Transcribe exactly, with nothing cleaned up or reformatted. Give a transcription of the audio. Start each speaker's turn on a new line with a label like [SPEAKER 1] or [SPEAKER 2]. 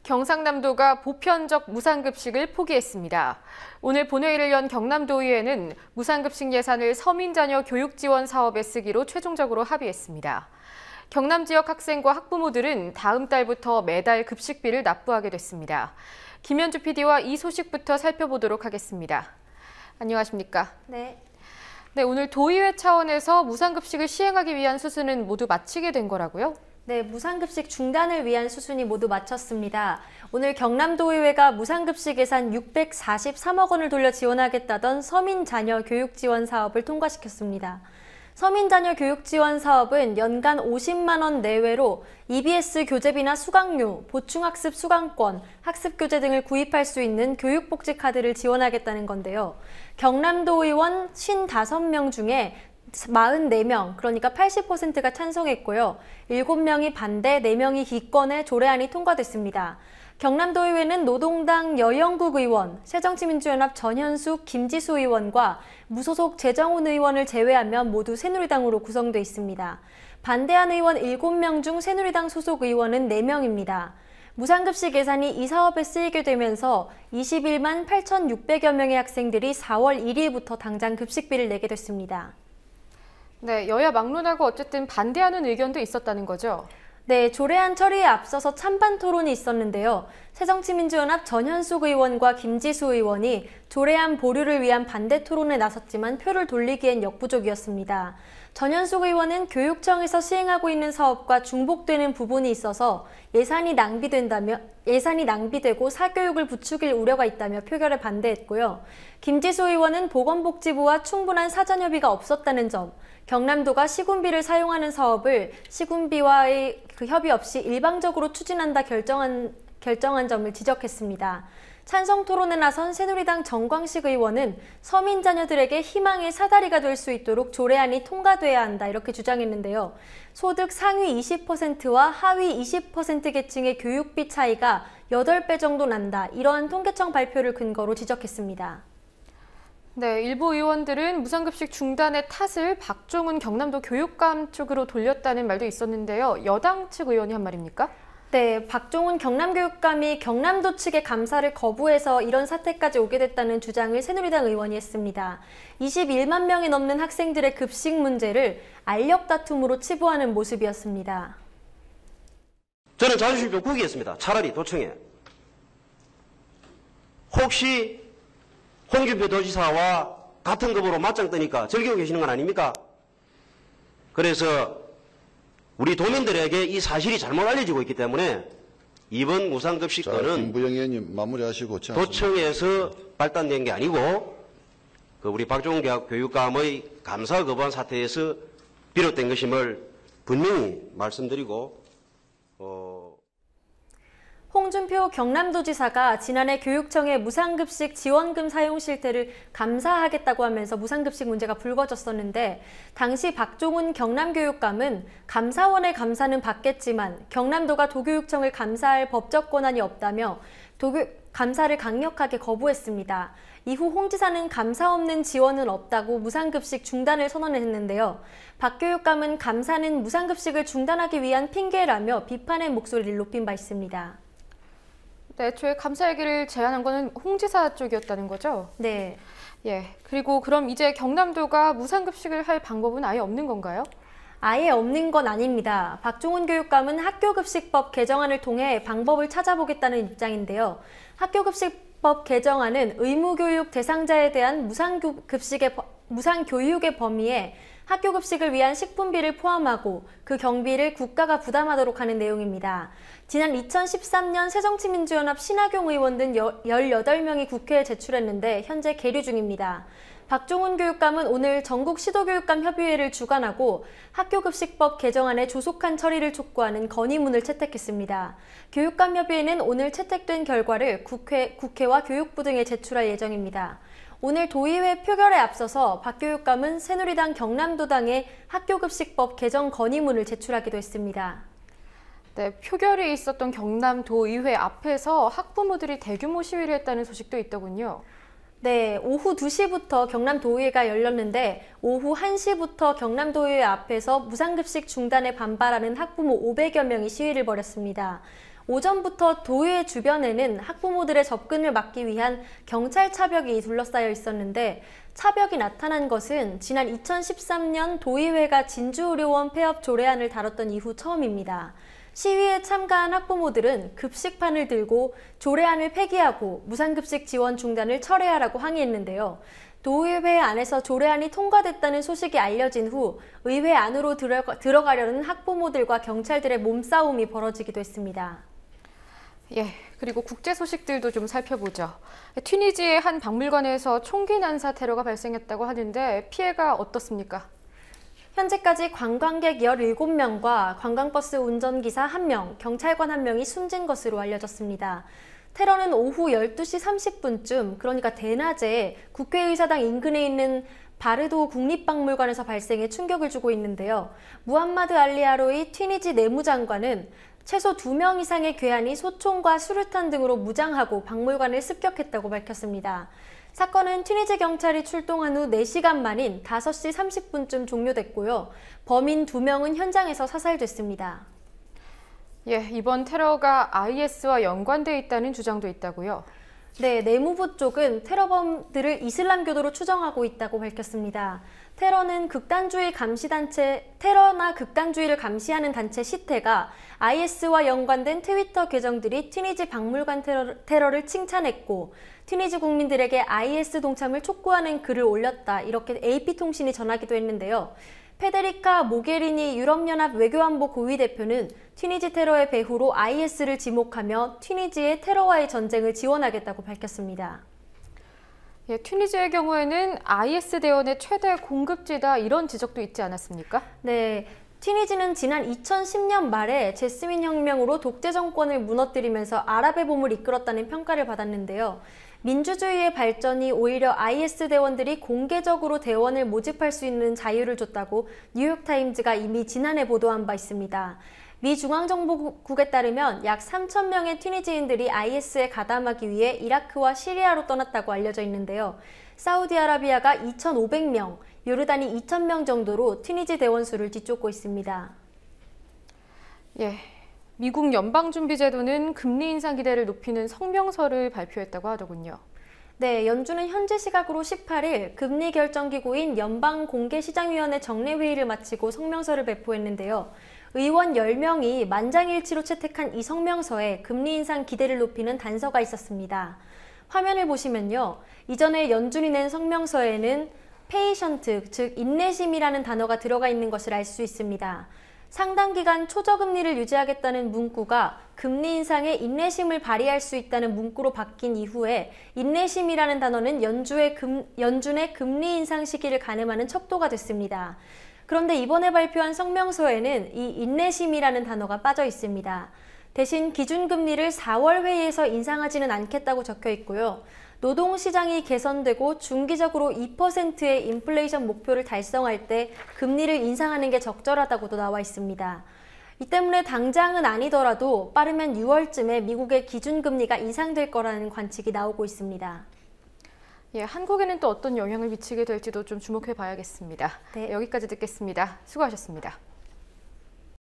[SPEAKER 1] 경상남도가 보편적 무상급식을 포기했습니다. 오늘 본회의를 연 경남도의회는 무상급식 예산을 서민자녀 교육지원 사업에 쓰기로 최종적으로 합의했습니다. 경남 지역 학생과 학부모들은 다음 달부터 매달 급식비를 납부하게 됐습니다. 김현주 피디와 이 소식부터 살펴보도록 하겠습니다. 안녕하십니까?
[SPEAKER 2] 네.
[SPEAKER 1] 네, 오늘 도의회 차원에서 무상급식을 시행하기 위한 수순은 모두 마치게 된 거라고요?
[SPEAKER 2] 네, 무상급식 중단을 위한 수순이 모두 마쳤습니다. 오늘 경남도의회가 무상급식 예산 육백사십삼억 원을 돌려 지원하겠다던 서민자녀 교육지원 사업을 통과시켰습니다. 서민자녀 교육지원 사업은 연간 오십만 원 내외로 이비에스 교재비나 수강료, 보충학습 수강권, 학습교재 등을 구입할 수 있는 교육복지 카드를 지원하겠다는 건데요. 경남도 의원 오십오 명 중에 사십사 명, 그러니까 팔십 퍼센트가 찬성했고요. 일곱 명이 반대, 네 명이 기권해 조례안이 통과됐습니다. 경남도의회는 노동당 여영국 의원, 새정치민주연합 전현숙, 김지수 의원과 무소속 재정훈 의원을 제외하면 모두 새누리당으로 구성돼 있습니다. 반대한 의원 일곱 명 중 새누리당 소속 의원은 네 명입니다. 무상급식 예산이 이 사업에 쓰이게 되면서 이십일만 팔천육백여 명의 학생들이 사월 일일부터 당장 급식비를 내게 됐습니다.
[SPEAKER 1] 네, 여야 막론하고 어쨌든 반대하는 의견도 있었다는 거죠?
[SPEAKER 2] 네, 조례안 처리에 앞서서 찬반 토론이 있었는데요. 새정치민주연합 전현숙 의원과 김지수 의원이 조례안 보류를 위한 반대 토론에 나섰지만 표를 돌리기엔 역부족이었습니다. 전현숙 의원은 교육청에서 시행하고 있는 사업과 중복되는 부분이 있어서 예산이 낭비된다며 예산이 낭비되고 사교육을 부추길 우려가 있다며 표결에 반대했고요. 김지수 의원은 보건복지부와 충분한 사전협의가 없었다는 점, 경남도가 시군비를 사용하는 사업을 시군비와의 그 협의 없이 일방적으로 추진한다 결정한, 결정한 점을 지적했습니다. 찬성 토론에 나선 새누리당 정광식 의원은 서민 자녀들에게 희망의 사다리가 될 수 있도록 조례안이 통과돼야 한다 이렇게 주장했는데요. 소득 상위 이십 퍼센트와 하위 이십 퍼센트 계층의 교육비 차이가 여덟 배 정도 난다. 이러한 통계청 발표를 근거로 지적했습니다.
[SPEAKER 1] 네, 일부 의원들은 무상급식 중단의 탓을 박종훈 경남도 교육감 쪽으로 돌렸다는 말도 있었는데요. 여당 측 의원이 한 말입니까?
[SPEAKER 2] 네, 박종훈 경남교육감이 경남도 측의 감사를 거부해서 이런 사태까지 오게 됐다는 주장을 새누리당 의원이 했습니다. 이십일만 명이 넘는 학생들의 급식 문제를 알력 다툼으로 치부하는 모습이었습니다.
[SPEAKER 3] 저는 자존심 좀 구기겠습니다. 차라리 도청에. 혹시 홍준표 도지사와 같은 급으로 맞짱 뜨니까 즐기고 계시는 건 아닙니까? 그래서 우리 도민들에게 이 사실이 잘못 알려지고 있기 때문에 이번 무상급식 건은
[SPEAKER 4] 김부영 의원님 마무리하시고
[SPEAKER 3] 도청에서 발단된 게 아니고 그 우리 박종훈 교육감의 감사 거부한 사태에서 비롯된 것임을 분명히 말씀드리고 어.
[SPEAKER 2] 홍준표 경남도지사가 지난해 교육청의 무상급식 지원금 사용 실태를 감사하겠다고 하면서 무상급식 문제가 불거졌었는데 당시 박종훈 경남교육감은 감사원의 감사는 받겠지만 경남도가 도교육청을 감사할 법적 권한이 없다며 도교, 감사를 강력하게 거부했습니다. 이후 홍 지사는 감사 없는 지원은 없다고 무상급식 중단을 선언했는데요. 박 교육감은 감사는 무상급식을 중단하기 위한 핑계라며 비판의 목소리를 높인 바 있습니다.
[SPEAKER 1] 네, 애초에 감사 얘기를 제안한 거는 홍 지사 쪽이었다는 거죠?
[SPEAKER 2] 네.
[SPEAKER 1] 예, 그리고 그럼 이제 경남도가 무상급식을 할 방법은 아예 없는 건가요?
[SPEAKER 2] 아예 없는 건 아닙니다. 박종훈 교육감은 학교급식법 개정안을 통해 방법을 찾아보겠다는 입장인데요. 학교급식법 개정안은 의무교육 대상자에 대한 무상급식의, 무상교육의 범위에 학교급식을 위한 식품비를 포함하고 그 경비를 국가가 부담하도록 하는 내용입니다. 지난 이천십삼 년 새정치민주연합 신하경 의원 등 열여덟 명이 국회에 제출했는데 현재 계류 중입니다. 박종훈 교육감은 오늘 전국 시도교육감 협의회를 주관하고 학교급식법 개정안의 조속한 처리를 촉구하는 건의문을 채택했습니다. 교육감 협의회는 오늘 채택된 결과를 국회, 국회와 교육부 등에 제출할 예정입니다. 오늘 도의회 표결에 앞서서 박 교육감은 새누리당 경남도당에 학교급식법 개정 건의문을 제출하기도 했습니다.
[SPEAKER 1] 네, 표결이 있었던 경남도의회 앞에서 학부모들이 대규모 시위를 했다는 소식도 있더군요.
[SPEAKER 2] 네, 오후 두 시부터 경남도의회가 열렸는데 오후 한 시부터 경남도의회 앞에서 무상급식 중단에 반발하는 학부모 오백여 명이 시위를 벌였습니다. 오전부터 도의회 주변에는 학부모들의 접근을 막기 위한 경찰 차벽이 둘러싸여 있었는데 차벽이 나타난 것은 지난 이천십삼 년 도의회가 진주의료원 폐업 조례안을 다뤘던 이후 처음입니다. 시위에 참가한 학부모들은 급식판을 들고 조례안을 폐기하고 무상급식 지원 중단을 철회하라고 항의했는데요. 도의회 안에서 조례안이 통과됐다는 소식이 알려진 후 의회 안으로 들어가, 들어가려는 학부모들과 경찰들의 몸싸움이 벌어지기도 했습니다.
[SPEAKER 1] 예, 그리고 국제 소식들도 좀 살펴보죠. 튀니지의 한 박물관에서 총기 난사 테러가 발생했다고 하는데 피해가 어떻습니까?
[SPEAKER 2] 현재까지 관광객 열일곱 명과 관광버스 운전기사 한 명, 경찰관 한 명이 숨진 것으로 알려졌습니다. 테러는 오후 열두 시 삼십 분쯤, 그러니까 대낮에 국회의사당 인근에 있는 바르도 국립박물관에서 발생해 충격을 주고 있는데요. 무함마드 알리 아로이 튀니지 내무장관은 최소 두 명 이상의 괴한이 소총과 수류탄 등으로 무장하고 박물관을 습격했다고 밝혔습니다. 사건은 튀니지 경찰이 출동한 후 네 시간 만인 다섯 시 삼십 분쯤 종료됐고요. 범인 두 명은 현장에서 사살됐습니다.
[SPEAKER 1] 예, 이번 테러가 아이에스와 연관돼 있다는 주장도 있다고요?
[SPEAKER 2] 네, 내무부 쪽은 테러범들을 이슬람교도로 추정하고 있다고 밝혔습니다. 테러는 극단주의 감시단체, 테러나 극단주의를 감시하는 단체 시테가 아이에스와 연관된 트위터 계정들이 튀니지 박물관 테러, 테러를 칭찬했고 튀니지 국민들에게 아이에스 동참을 촉구하는 글을 올렸다, 이렇게 에이피통신이 전하기도 했는데요. 페데리카 모게리니 유럽연합 외교안보 고위대표는 튀니지 테러의 배후로 아이에스를 지목하며 튀니지의 테러와의 전쟁을 지원하겠다고 밝혔습니다.
[SPEAKER 1] 예, 튀니지의 경우에는 아이에스 대원의 최대 공급지다, 이런 지적도 있지 않았습니까?
[SPEAKER 2] 네, 튀니지는 지난 이천십 년 말에 제스민 혁명으로 독재 정권을 무너뜨리면서 아랍의 봄을 이끌었다는 평가를 받았는데요. 민주주의의 발전이 오히려 아이에스 대원들이 공개적으로 대원을 모집할 수 있는 자유를 줬다고 뉴욕타임즈가 이미 지난해 보도한 바 있습니다. 미 중앙정보국에 따르면 약 삼천 명의 튀니지인들이 아이에스에 가담하기 위해 이라크와 시리아로 떠났다고 알려져 있는데요. 사우디아라비아가 이천오백 명, 요르단이 이천 명 정도로 튀니지 대원 수를 뒤쫓고 있습니다.
[SPEAKER 1] 예, 미국 연방준비제도는 금리 인상 기대를 높이는 성명서를 발표했다고 하더군요.
[SPEAKER 2] 네, 연준은 현지 시각으로 십팔 일 금리 결정기구인 연방공개시장위원회 정례회의를 마치고 성명서를 배포했는데요. 의원 열 명이 만장일치로 채택한 이 성명서에 금리 인상 기대를 높이는 단서가 있었습니다. 화면을 보시면요. 이전에 연준이 낸 성명서에는 페이션트, 즉 인내심이라는 단어가 들어가 있는 것을 알 수 있습니다. 상당 기간 초저금리를 유지하겠다는 문구가 금리 인상에 인내심을 발휘할 수 있다는 문구로 바뀐 이후에 인내심이라는 단어는 연준의, 금, 연준의 금리 인상 시기를 가늠하는 척도가 됐습니다. 그런데 이번에 발표한 성명서에는 이 인내심이라는 단어가 빠져 있습니다. 대신 기준금리를 사월 회의에서 인상하지는 않겠다고 적혀 있고요. 노동시장이 개선되고 중기적으로 이 퍼센트의 인플레이션 목표를 달성할 때 금리를 인상하는 게 적절하다고도 나와 있습니다. 이 때문에 당장은 아니더라도 빠르면 유월쯤에 미국의 기준금리가 인상될 거라는 관측이 나오고 있습니다.
[SPEAKER 1] 예, 한국에는 또 어떤 영향을 미치게 될지도 좀 주목해 봐야겠습니다.
[SPEAKER 2] 네.
[SPEAKER 1] 여기까지 듣겠습니다. 수고하셨습니다.